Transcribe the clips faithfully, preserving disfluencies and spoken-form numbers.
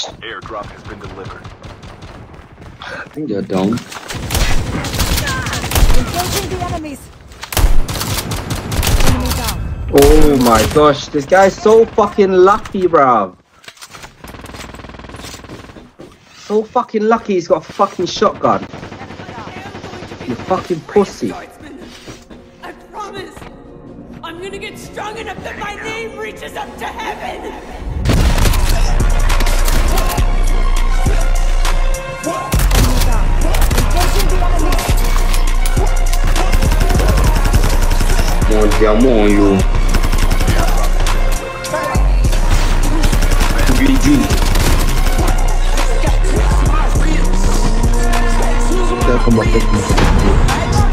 Airdrop has been delivered. I think they're down. Engaging the enemies. Enemy down. Oh my gosh, this guy's so fucking lucky, bruv. So fucking lucky he's got a fucking shotgun. You fucking pussy. I promise, I'm gonna get strong enough that my name reaches up to heaven. Mon diamant, yo. Greedy. Come on, come on.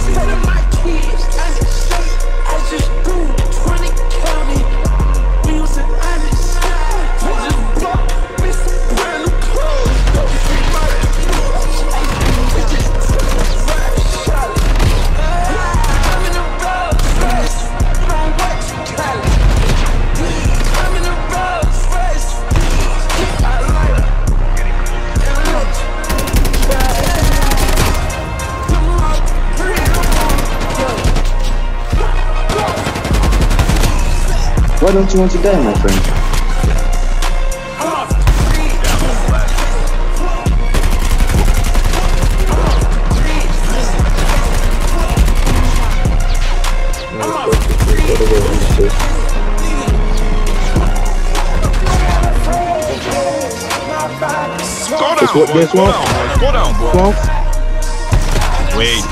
Why don't you want to die, my friend? Go down, This one, boy. this Go one. down, boy. Go down, boy. Well, Wait.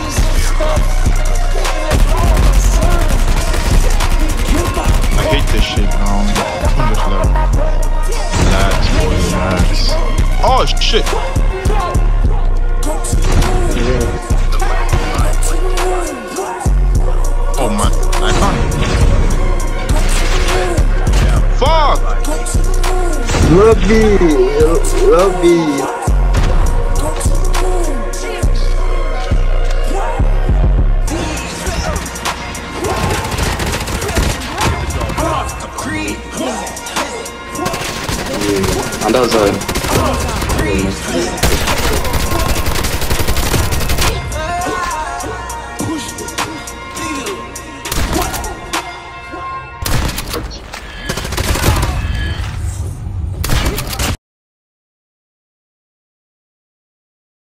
I hate this shit now. I'm just like, relax, boy, relax. Oh shit! Oh man, I can't. Fuck! love me, love me. And that was a